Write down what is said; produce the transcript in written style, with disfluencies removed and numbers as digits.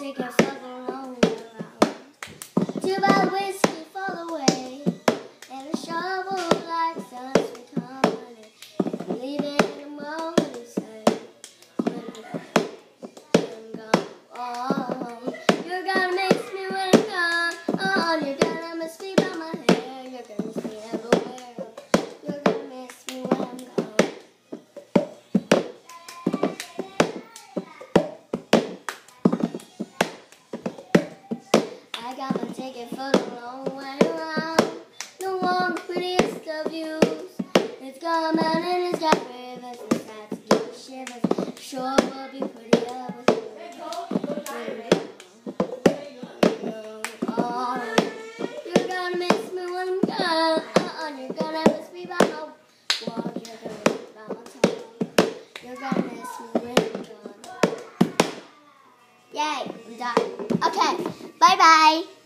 ticket for the long way around. 2 bottle whiskey for the way, and a shovel like some sweet honey. Leave it in the moment he said, I'm gone. Oh, you're gonna miss me when I'm gone. Oh, you're gonna miss me by my hair. You're gonna miss me everywhere. You're gonna miss me when I'm gone. I got my ticket for the long way around. The one prettiest of views. It's got a mountain and it's got rivers and sights to give me shivers. Sure will be prettier with you. Oh, you're gonna miss me when I'm gone. You're gonna miss me by my walk. You're gonna miss me by my talk. You're gonna miss me when I'm gone. Yay, I'm done. Okay, bye-bye.